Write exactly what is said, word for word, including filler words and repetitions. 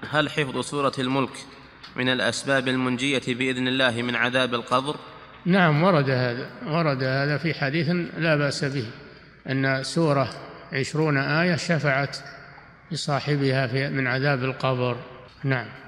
هل حفظ سورة الملك من الأسباب المنجية بإذن الله من عذاب القبر؟ نعم، ورد هذا ورد هذا في حديث لا بأس به، أن سورة عشرون آية شفعت لصاحبها من عذاب القبر. نعم.